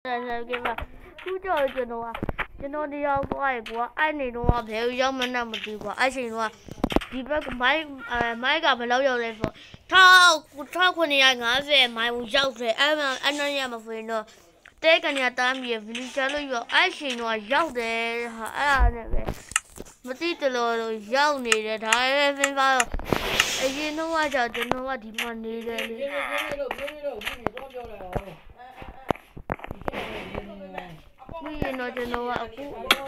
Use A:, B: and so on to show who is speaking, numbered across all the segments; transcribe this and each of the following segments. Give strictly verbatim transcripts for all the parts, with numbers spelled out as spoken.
A: 给吧，不叫这种啊，这种的要外国，爱那种啊，朋友要么那么多个，爱情的话，ဒီဘက်ကမိုင်းအဲမိုင်းကဘယ်လောက်ရောက်လဲဆိုတော့တစ်ခုနှစ်ရာ၅၀မိုင်းကိုရောက်တယ်အဲ့မှာအနှံ့ရမှာဆိုရင်တော့တဲကနေတားမြေဗီလီချာလို့ရောအဲ့ရှင်တော့ရောက်တယ်ဟာအဲ့ဒါနဲ့ပဲမတိတလို့ရောက်နေတယ်ဒါလည်းစဉ်းစားတော့အရင်တော့ကြောင့်ကျွန်တော်ကဒီမှာနေတယ်လေပြောနေလို့ပြောနေလို့ဒီတော့ပြောလိုက်အောင်ဒီရင်တော့ကျွန်တော်ကအခု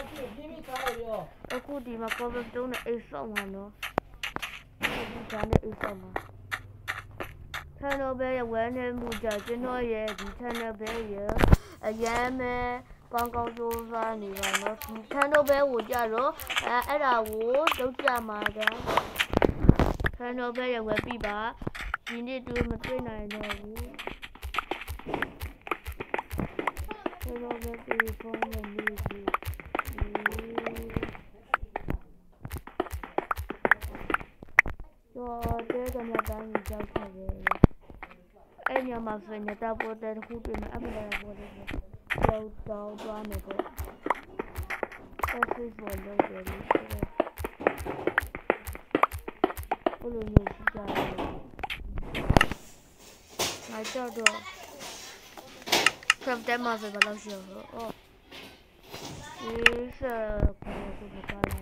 A: အခုဒီမှာ cover တုံးနဲ့အိတ်ဆောင်မှာနော်ဒီကနေ့အိတ်ဆောင်မှာထန်တော့ပဲဝမ်းနေမှုကြောင့်ကျွန်တော်ရဲ့ဒီထန်တော့ပဲရအရမ်းပဲကောင်းကောင်းကြိုးစားနေပါနော်ဒီထန်တော့ပဲကိုကြတော့အဲအဲ့ဒါကိုလုပ်ကြမှာကထန်တော့ပဲရဝယ်ပြီပါဒီနေ့တွေ့မတွေ့နိုင်တော့ဘူးထန်တော့ပဲပြေဖုန်းနဲ့နေပြီတော့တဲကနေတိုင်းကြောက်ခဲ့တယ်အဲ့ညမှာဆိုရင်တော့ပေါ်တဲ့ခုတွေ့မှာအမှန်တရားပေါ်တယ်ကြောက်တော့သွားမယ်ပေါ့အဲ့ဒီပေါ်လို့ရတယ်ဘယ်လိုမျိုးရှိကြလဲငါကြောက်တော့ကပ်တယ်မှာပဲဘာလို့ရှိရောအော်ဒီဆက်ကိုကိုပါလာ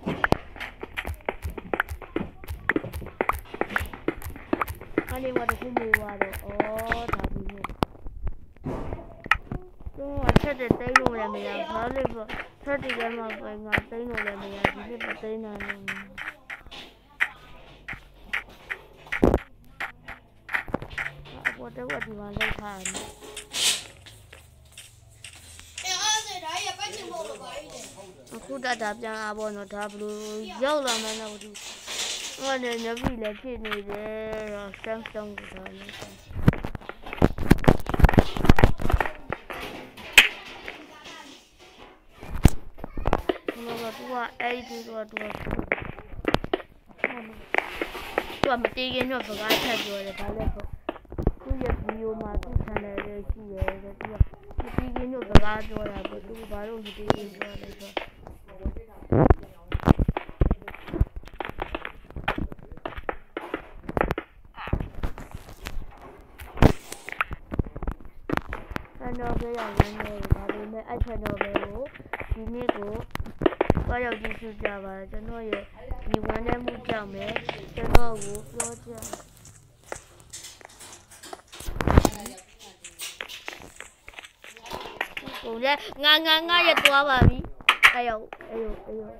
A: အဲ့ဒီဝတ်တခုမျိုးသွားတော့ဩဒါဘူးမျိုးတော့ချက်တဲ့တိတ်လို့လည်းမရဘာလို့လဲချက်တဲ့ကမှပဲငါတိတ်လို့လည်းမရဒီနေ့မတိတ်နိုင်ဘူးအပေါ်တော့ဒီမှာလောက်ထားတယ်အခုတတာပြန်လာပေါ့နော်ဒါဘလို့ရောက်လာမှန်းတော့ဒီဟိုလည်းညပြီလည်းဖြစ်နေတယ်တော့စမ်းစမ်းကြည့်တော့လည်းဘာလို့ကအဲ့ဒီတော့တော့တော့မတေးခင်တော့စကားထပ်ပြောတယ်ဒါလည်းပေါ့သူ့ရဲ့ဗီဒီယိုမှာသူ့ channel လေးရှိရဲတဲ့သူကမတေးခင်တော့စကားပြောတာပေါ့သူဘာလို့မတေးခင်ပြောလဲဆိုတော့ပဲရနေတယ်ဒါပေမဲ့အဲ့ချက်တော့ပဲကိုဒီနေ့ကိုတော့ရောက်ကြည့်ကြကြပါကျွန်တော်ရဲ့ဒီဝမ်းထဲမှုကြောင့်ပဲကျွန်တော်ကိုပြောချင်ကိုလည်းငါငါငါရသွားပါပြီအဲ့ရောအဲ့ရောအဲ့ရော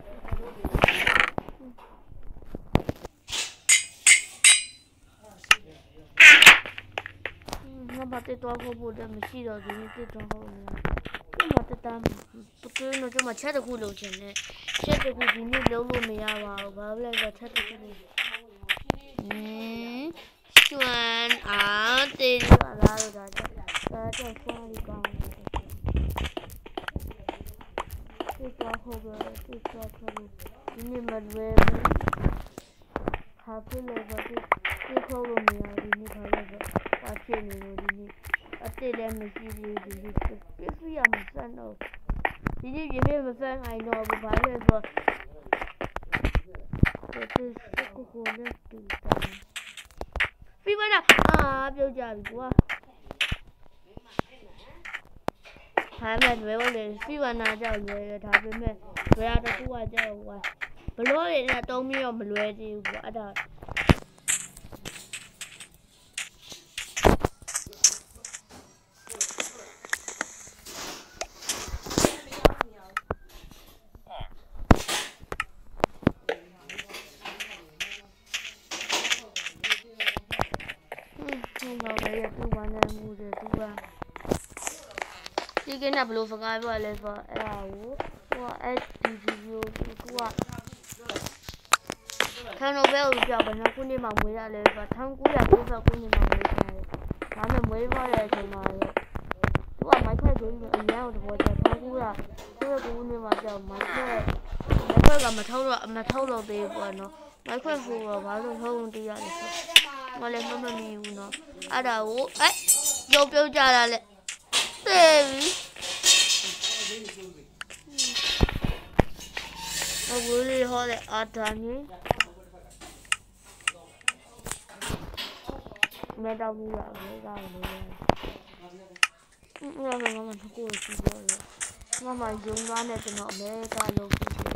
A: ငါဘာတေတော့ဖို့ဖို့တယ်မရှိတော့ဒီနေ့တေတော့ဟုတ်နေဒီမှာတတမ်းပကင်းတော့ကျွန်မချက်တခုလုပ်ချင်တယ်ချက်တခုဒီနေ့လုံးလို့မရပါဘူးဘာလို့လဲဆိုချက်တခုလေးဟင်းကျွမ်းအားတေးရလာတော့ဒါတော့ဒါတော့ဆောင်းလေးကောင်းတယ်တေတော့ဟုတ်ပဲတေတော့ဟုတ်ဒီနေ့မလွယ်ဘူးခါပြလို့တော့တေခေါ်လို့မရဒီနေ့ခါလို့အဖြစ်နေလို့ဒီနေ့အစ်စ်လည်းမရှိဘူးဒီနေ့ပြည့်စုံရမစမ်းတော့ဒီနေ့ပြည့်မစမ်းနိုင်တော့ဘူးဘာလဲဆိုတော့ဒီစကူကိုလည်းတူတာပြီးပါလားအာပြုတ်ကြပြီကွာဟာမဲ့ဘယ်လိုလဲပြီးပါနာကြောက်လွယ်ဒါပေမဲ့ဘယ်ရတကူကကြောက်ကွာဘလို့ရတဲ့တုံးပြီးတော့မလွယ်သေးဘူးကွာအဲ့ဒါဒီကနေ့ဘလို့စကားပြောလဲဆိုအဲ့ဒါကိုဟိုအဲ့ဒီဗီဒီယိုကိုကခဏတော့ပဲဦးကြောက်ဘာလို့ခုနေမှမွေးရလဲဆိုတော့၁၉၉၉ခုနှစ်မှာမွေးထားတယ်။ဒါနဲ့မွေးသွားတဲ့အချိန်မှာတော့သူကမိုက်ခွဲကြိုးပြီးအရန်ကိုတဘောချက်၁၉၉၉ခုနှစ်မှာကြောက်မိုက်ခွဲမိုက်ခွဲကမထုတ်တော့မထုတ်တော့သေးဘူးပေါ့နော်။မိုက်ခွဲကိုတော့ဘာလို့ထုတ်လို့တရားလဲဆိုမလည်းမမမီဘူးနော်။အဲ့ဒါကိုအဲရုပ်ပြုတ်ကြတာလေသေပြီ really hot at Dani. Metal Mura, Mama, who is she? Mama, young one at not make a local.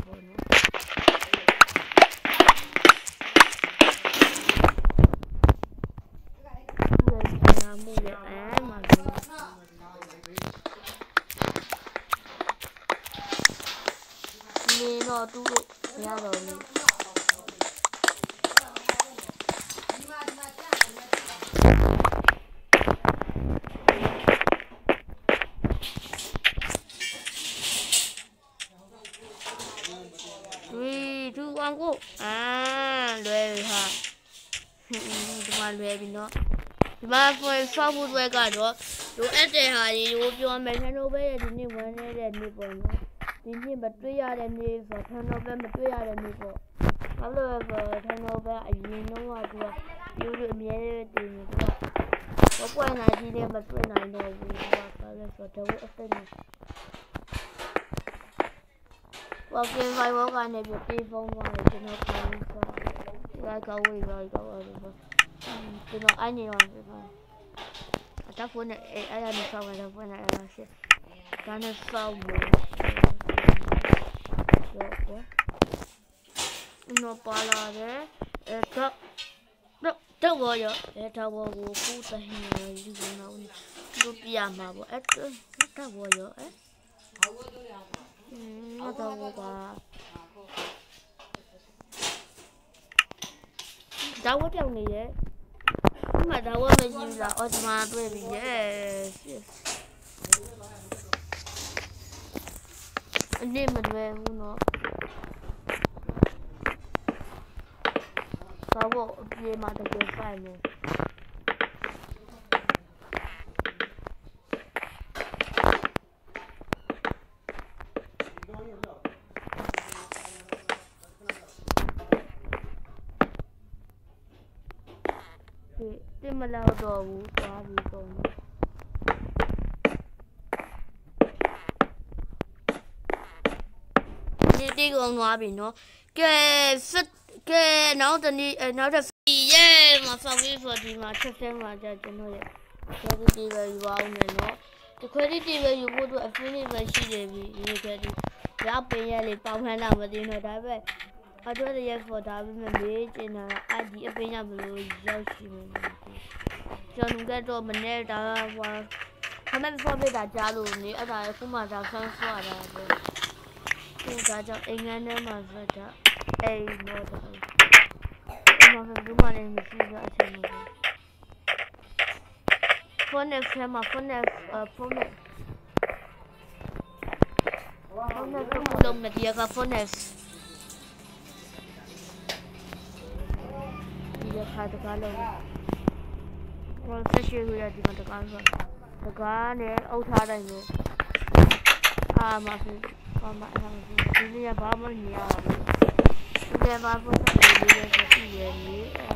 A: No, tú ya lo vi. Three, two, one, go. Ah, lười hả? Tụi mà lười bị nó. Tụi mà phải sau một vài cái đó. Tụi em để hà thì tụi cho mình thấy nó bây giờ thì nhiều người này để nhiều người nó. Thì nhiều mà tụi ya để nhiều và thằng nó bên mà tụi ya để nhiều người. Nó lười và thằng nó bên ảnh nhìn nó ngoài tụi. Yêu được mía để tìm tụi. Có quay này thì nên mà tụi này nó vui và cái là phải thấu ở đây này. Và cái vai của cái này bị đi phong vào thì nó không có. Cái câu gì rồi câu rồi. Thì nó anh nhìn vào rồi. Chắc phun này ai làm sao mà nó phun này là sẽ cái này sao mà nó bỏ là đấy chắc chắc chắc bao giờ chắc bao giờ cũng ta hình như gì nào nó bia mà bộ ấy chắc bao giờ ấy nó đâu có đâu có trong này vậy mà đâu có mấy gì là ở mà tôi bị yes anh đi mình về luôn nó sao bộ gì mà được cái phải này thì mà lao đồ vũ quá đi con đi đi con hoa bị nó cái phết cái nó tên đi nó là phi yeah mà sao đi phật đi mà chắc chắn mà cho cho nó vậy cái đi về vào này nó cái đi đi vềอยู่บนตัวฟินี่ไปရှိတယ်ပြီဒီကဒီရပင်ရလေးပေါင်းခန်းတာမသိတော့ဒါပဲအတော့ရဖို့ဒါပဲမေးချင်တာအဒီအပင်ရဘလို့ရောက်ရှိနေကျွန်တော်ကတော့မနေ့တာဟိုခမက်ဖော်ပြတာကြားလို့နေအဲ့ဒါခုမှဒါဆန်းဆွာတာပဲဒီဒါကြောင့်အင်္ဂါနဲ့မှဆက်တာအိမ်တော့တော့ဒီမှာဘူးမလည်းမရှိတော့အချိန်မှာဖုန်းနဲ့ဖမ်းမှာဖုန်းနဲ့ဖုန်းနဲ့ဖုန်းနဲ့ကဘလုံးနဲ့ဒီကဖုန်းနဲ့ဒီကခါတကားလုံး我这些回来地方都干说，这个呢，沤茶的有，啊嘛是，啊嘛他们是，今年把我们年了，今年把我们这里面是毕业的，啊，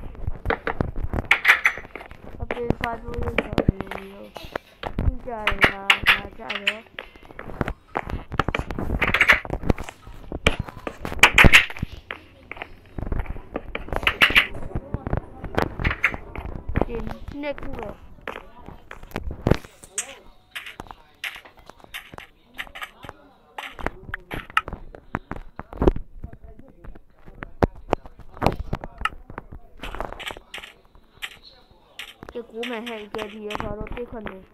A: 我被发出有条的有，你家人啊，哪家人？那个，这古门还给别人说这可能。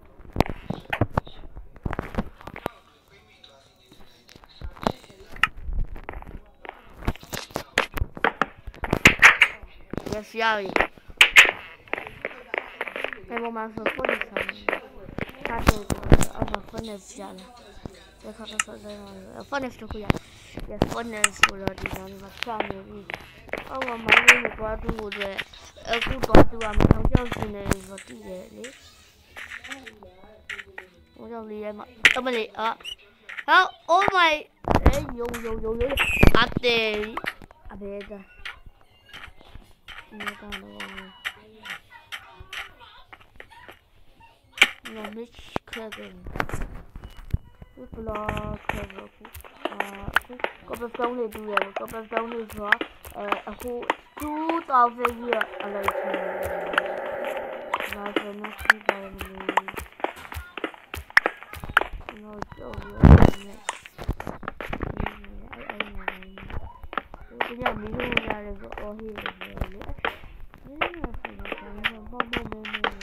A: 也需要一。在我们说过的时候，他就二十分的下来，再看看说这样，分的是回来，也分的是了地方嘛，上面的，啊我买的那个都的，呃，古多都啊，没有教训的说地的，我叫你嘛，怎么的啊？好 ，Oh my， 哎，有有有有，啊对，啊别的，你干了。No, nicht kriegen. Ich block, cobblestone တွေတူးတယ် cobblestone တွေဆိုတော့အဲအခု two thousand ကြီးတော့အလိုက်ချင်နားစနေစီပါတယ်နော်ကြောက်ရနေအဲ့အဲ့နေဒီကမီးလို့ရတယ်ဆိုအော်ဟီလို့ပြောလေဒီမှာဆိုတော့ဘာမှမဟုတ်ဘူး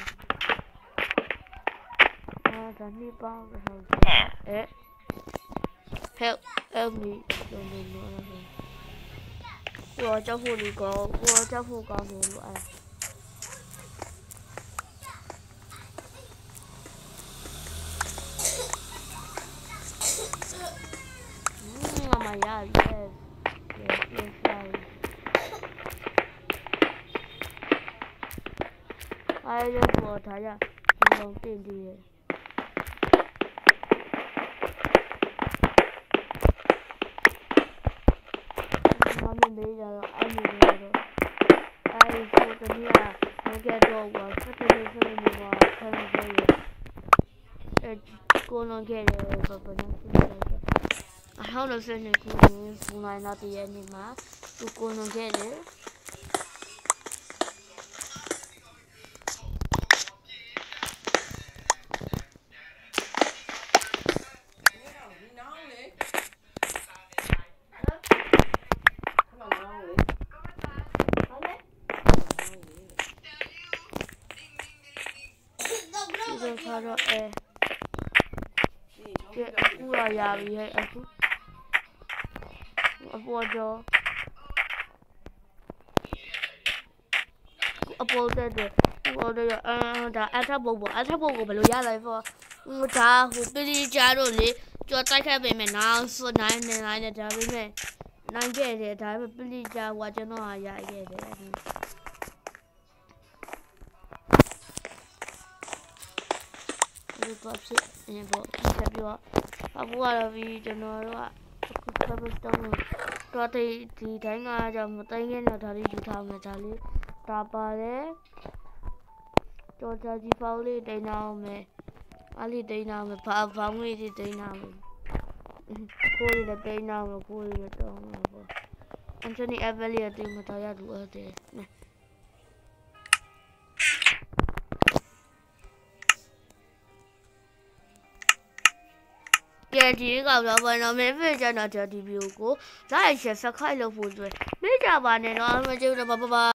A: အာဒါနေပါတော့အဲ help help me လို့လို့လို့ကိုကြောက်ဖို့လေးကောကိုကြောက်ဖို့ကောင်းတယ်လို့အဲ့မမရ yes yes yes yes အဲ့ဒါပေါ်ထားရဒီကောင်တင်တည်ရမေးကြတော့အဲ့ဒီလိုတော့အဲ့ဒီကိုတမီးကမကက်တော့ဘာစတဲ့နေစနေမှာဆန်းနေရအဲ့ကိုလုံးခဲ့တယ်ဘာဘာနဲ့ဆိုတော့အဟောင်းလို့ဆင်းနေကိုစူနိုင်တော့တည်းရဲ့နေမှာသူကိုလုံးခဲ့တယ်ခါတော့အဲကျအခုရရပြီဟဲ့အခုအပေါ်တော့အပေါ်တဲ့တဲ့ဟိုတော့အာဒါအထပ်ပုတ်ပေါ့အထပ်ပုတ်ကိုဘယ်လိုရလဲဆိုဟိုဒါဟိုပလီကြတော့လေကြော်တိုက်ခတ်ပေမဲ့နောက်ဆိုနိုင်နေနိုင်နေဒါပေမဲ့နိုင်ခဲ့တယ်ဒါပေမဲ့ပလီကြဟိုကျွန်တော်ဟာရခဲ့တယ်ဒီတော့ဖြစ်နေပေါ့ဆက်ပြီးတော့အခုကတော့ဒီကျွန်တော်တို့ကအခု cobblestone တော့ဒီဒီတိုင်းကကြောင့်မတိုင်းခဲ့တော့ဒါလေးယူထားမယ်ဒါလေးဒါပါတယ်ကြော်ကြကြီးပေါင်းလေးတိန်းအောင်မယ်အားလေးတိန်းအောင်မယ်ဘာဘောင်းလေးတိန်းအောင်မယ်ကိုယ်လည်းတိန်းအောင်မယ်ကိုယ်လည်းတောင်းမယ်ပေါ့အန်တိုနီအဗလီယာတင်မတော်ရတူအဲ့တဲ့ကဲဒီကောင်တော့ဘာလို့မင်းဖေးကြတော့ဒီဗီဒီယိုကို like share subscribe လုပ်ဖို့အတွက်မေ့ကြပါနဲ့နော်မကြည့်တော့ပါပါ